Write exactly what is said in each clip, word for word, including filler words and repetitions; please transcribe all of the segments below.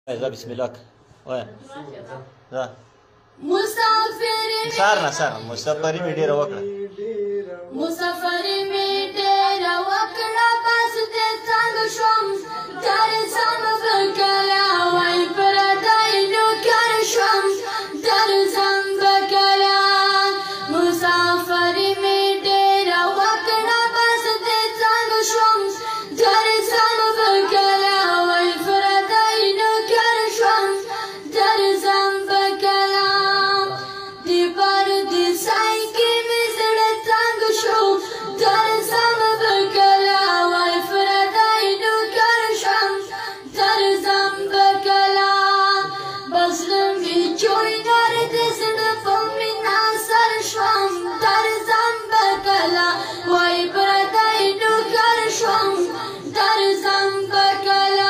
ذا بسم الله وای ذا مسافری سار نه سار مسافری می ډیر وکړه مسافری می ډیر وکړه بس دې څنګه شوم در سم بکلا وای پر دای نو کار شوم در سم بکلا مسافری می ډیر وکړه بس دې څنګه شوم در سم بکلا وای پر دای نو کار شوم در سم بکلا دی پر دی سای کی می زړه څنګه شو در سم بکلا وای پر دای نو کار شوم در سم بکلا بس می چوي نار دې زړه په مینا سر شوم در سم بکلا وای پر دای نو کار شوم در سم بکلا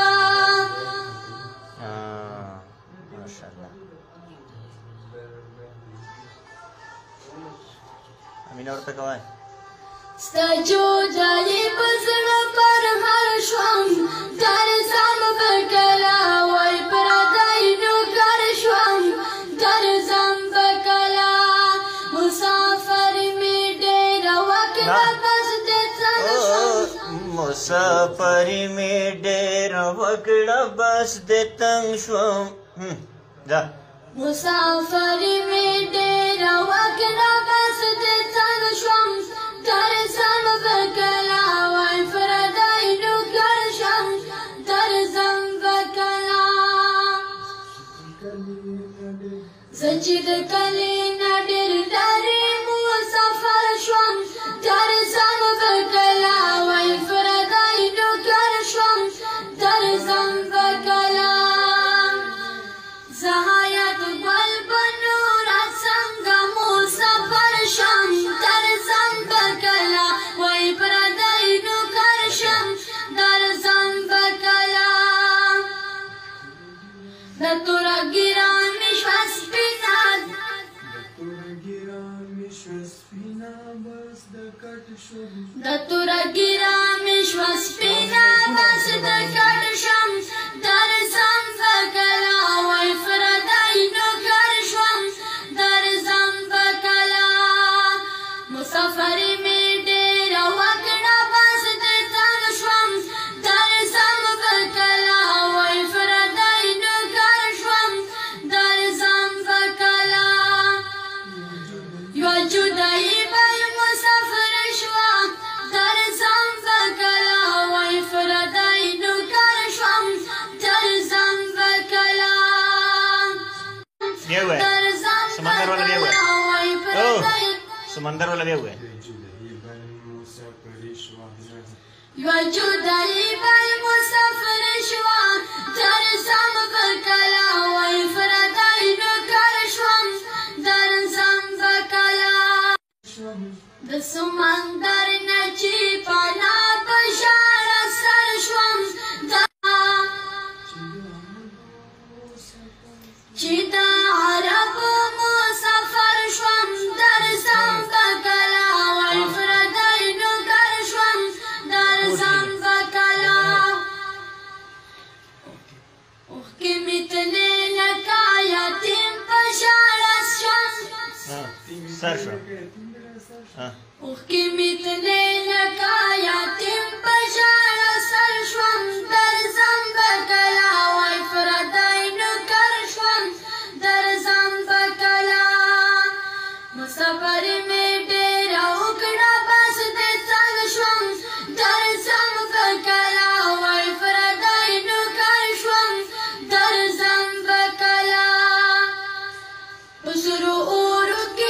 ماشاءالله امين ورته کوي ستجو جالي بزړه پر هر شوم در سم بکلا وای پر دای نو کار شوم در سم بکلا مسافر می ډیر وکړه بس دې څنګه شوم مسافری می ډیر وکړه بس دې تنگ شوم دا مسافری می ډیر وکړه بس دې څنګه شوم در سم بکلا وای پر دای نو کار شوم در سم بکلا زچې د کلی نه ډېر لرې مسافر شوم در سم بکلا وای پر دای نو کار شوم در سم بکلا زهایت ګل بنور څنګه مسافر شوم در سم بکلا وای پر دای نو کار شوم در سم بکلا د تور ګران مشواس پینا د تور ګران مشواس پینا بس د کټ شوم در سم بکلا وای پر دای نو کار شوم در سم بکلا مسافر می ډیر وکړه بس دې څنګه شوم در سم بکلا وای پر دای نو کار شوم در سم بکلا یو جدای بل مسافر شوا در سم بکلا وای پر دای نو کار شوم در سم بکلا دی وای در سم سمندر والا دی وای وای پر او دای سمندر والا دی وای یو جدای بل مسافر شوا در سم بکلا وای پر دای نو کار شوم در سم بکلا د سمندر نه چې پانا بشار سر شوم چې د عرب مسافر شوم در سم بکلا وای پر دای نو کار شوم در سم بکلا اوخ کې متلې لکه یتیم په شاړه شوم سر شو اوخ کې متلې لکه یتیم په شاړه سر شوم در سم بکلا وای پر دای نو کار شوم در سم بکلا مسافر می ډیر وکړه بس دې څنګه شوم در سم بکلا وای پر دای نو کار شوم در سم بکلا وسرو اورو کې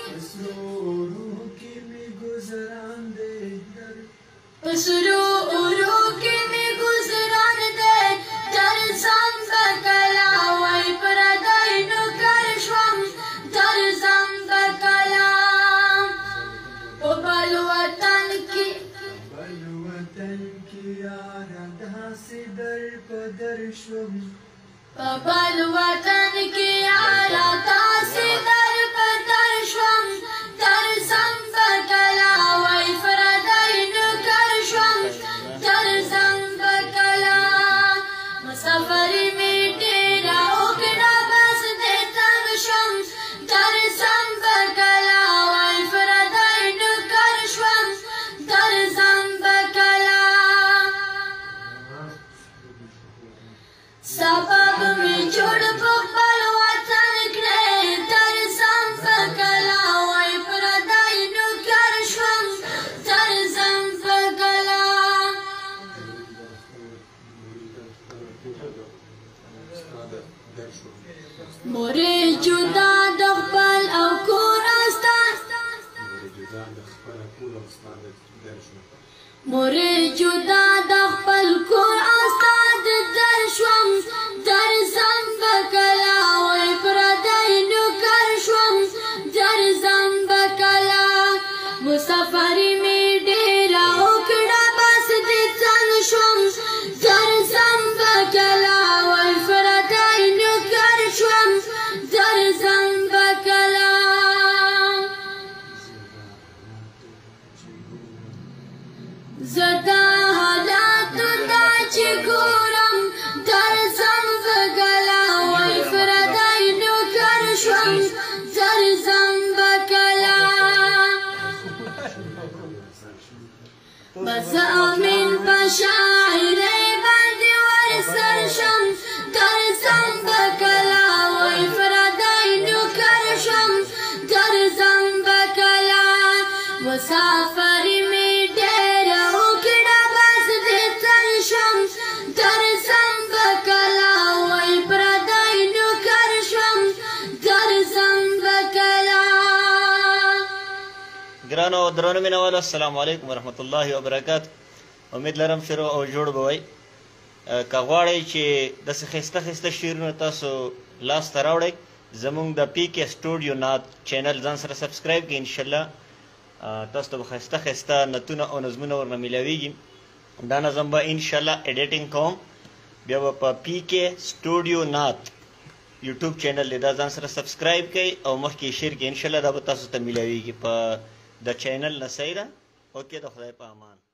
وسرو اورو کې می گزاران دې در سم بکلا وای پر دای نو کار شوم در سم بکلا په بل وطن کې په بل وطن کې یارا تاسې در په در شوم در سم بکلا وای پر دای نو کار شوم در سم بکلا مسافر می ډېر سبب می جوړ په خپل وطن کړې تر زم په کلا وای پردی نوکر شوم تر زم په کلا مورې جدا د خپل او کور استاد مورې جدا د خپل کور استاد در شوم در زم په کلا وای پردی نوکر شوم در زم په کلا مسافری می ډیرا وکړه بس دې څنګ شوم در زم په کلا وای پردی نوکر شوم در زم په کلا زدا حالات دا چې ګورم در زم په کلا وای پردی نوکر شوم در زم په کلا بس امین په شاعرۍ باندې ورسر شم در زم په کلا وای پردی نوکر شم در زم په کلا مسافری می ډیره وکړه بس دې څنګ شم در زم په کلا وای پردی نوکر شم در زم په کلا ګرانو او درنو مینوالو السلام علیکم ورحمت الله وبرکاته امید لرم ښه او جوړ به وئ که غواړئ چې داسې ښایسته ښایسته شعرونه تاسو لاسته راوړئ زموږ د پی کې سټوډیو نات چینل ځان سره سبسکرایب کړئ انشاءالله تاسو ته به ښایسته ښایسته نتونه او نظمونه ورنه میلاویږي دا نظم به انشاءالله ایډیټینګ کوم بیا به په پی کې سټوډیو نات یوټیوب چینل دی دا ځان سره سبسکرایب کړئ او مخکې شیر کړئ انشاءالله دا به تاسو ته میلاویږي په د چینل نه صحیح ده اوکې د خدای په امان